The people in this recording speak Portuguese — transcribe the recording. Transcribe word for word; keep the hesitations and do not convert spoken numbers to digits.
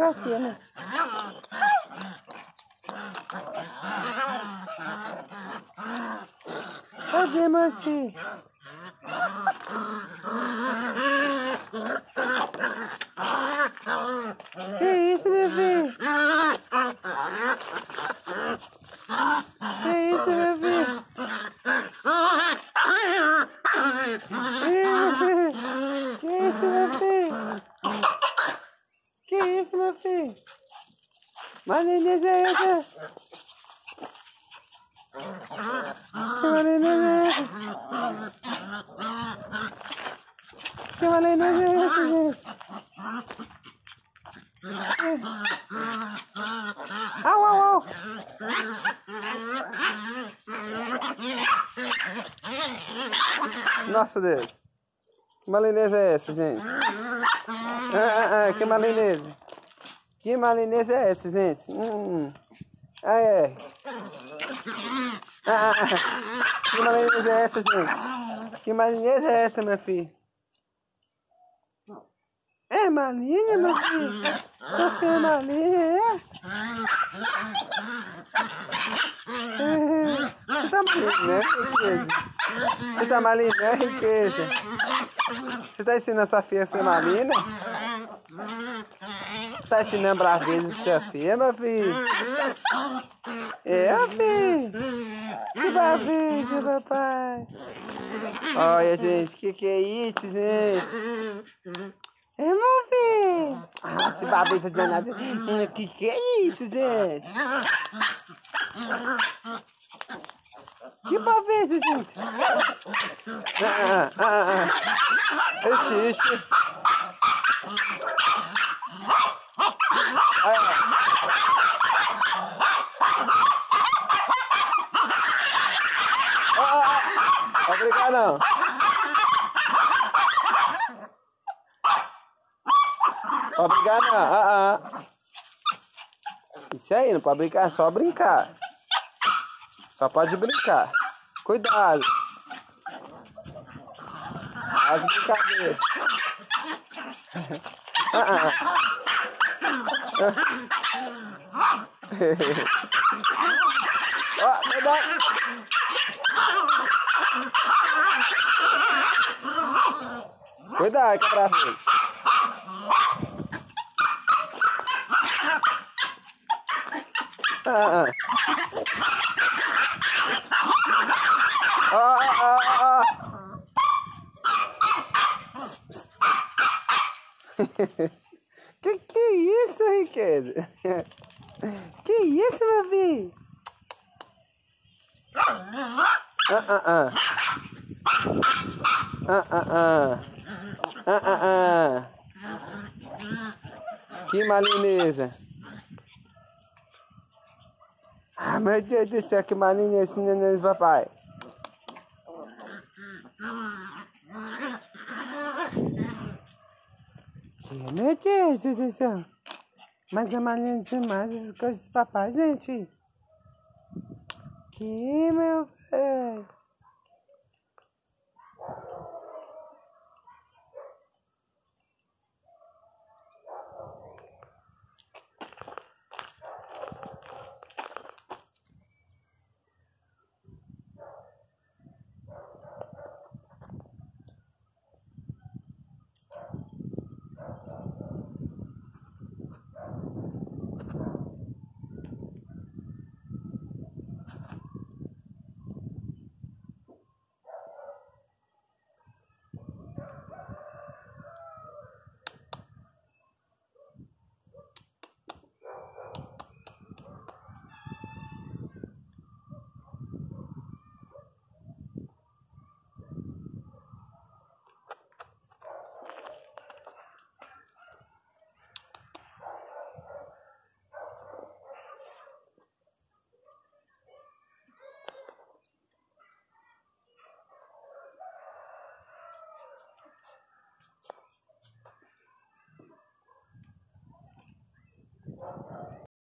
ficar aqui, né? Cadê meus filhos? Que isso, meu filho? Que isso, meu filho? Que isso, meu filho? Que isso, meu filho? Malinês é essa? Que malinês é essa? Que malinês é essa, gente? Au, au, au! Nossa Deus! Que malinês é essa, gente? Ah, ah, ah, que malinês! Que malinês é essa, gente? Hum. Ah, é. Ah, ah, ah. Que malinês é essa, gente? Que malinês é essa, minha filha? É malinha, meu filho? Você é malinha, é? É. Você tá malinha, né, riqueza? Você tá malinha, né, riqueza? Você tá ensinando a sua filha a ser malinha? Tá ensinando braveza pra sua filha, meu filho? É, filho? Que braveza, papai? Olha, gente, que que é isso, gente? É, meu filho? Ah, esse babeiro danado. Que que é isso, gente? Que babeiro, gente? Ah, ah, ah, ah. Ixi, ixi. Ah, ah, ah. Não vai brincar, não. Pode brincar não, ah, ah. Isso aí, não pode brincar, é só brincar. Só pode brincar. Cuidado. As brincadeiras. Ah, ah. Ó, cuidado. Cuidado, quebra-vez. Ah, ah. Ah, ah, ah, ah. Que que é isso, riqueza? Que isso, meu filho? Ah, ah, ah. Ah, ah, ah. Ah, ah, ah. Que malineza. Ah, meu Deus do céu, que malinha esse neném do papai. Que, meu Deus do céu. Mas é malinha demais essas coisas do papai, gente. Que, meu velho.